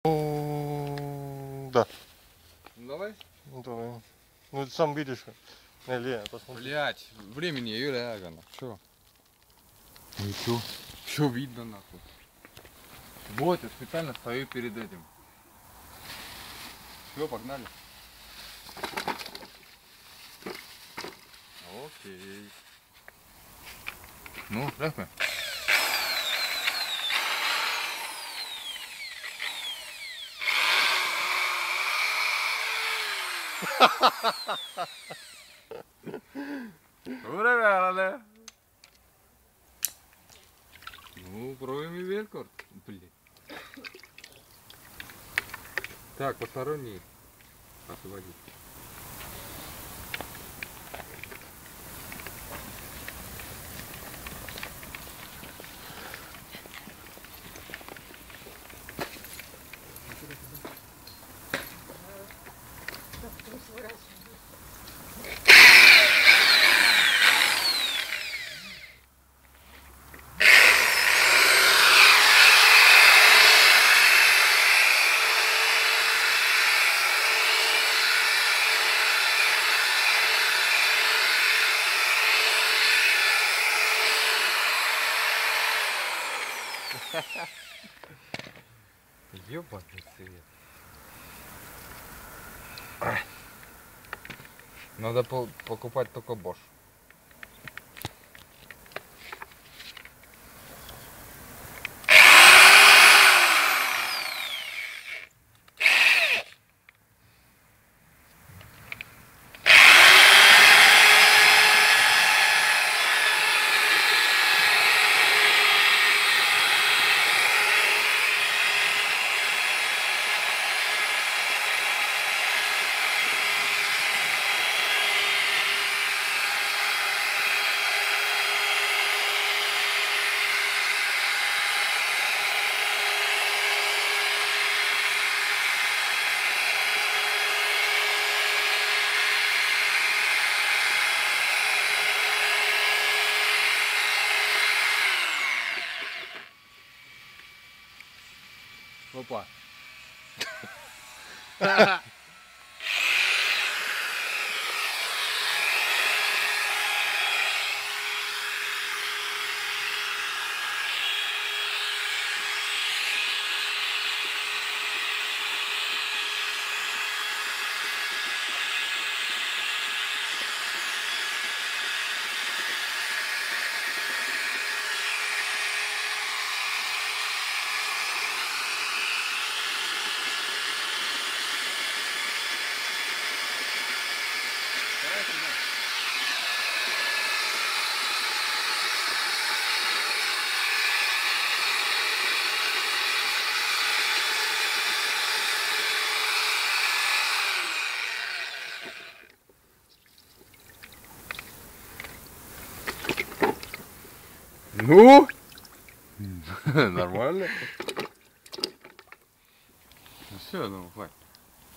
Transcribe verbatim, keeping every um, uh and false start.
Да. Ну, давай. Ну, давай. Ну, ты сам видишь. Илья, посмотри. Блять, времени, Юля Агана. Что? Ну и что? Все видно нахуй. Вот, я специально стою перед этим. Все, погнали. Окей. Ну, рэпы. Ура, ну, пробуем и велкор. Блин. Так, посторонний освободить. Ёбаный цвет. Надо по покупать только Bosch. Опа. Ну? Нормально? Ну все, ну хватит.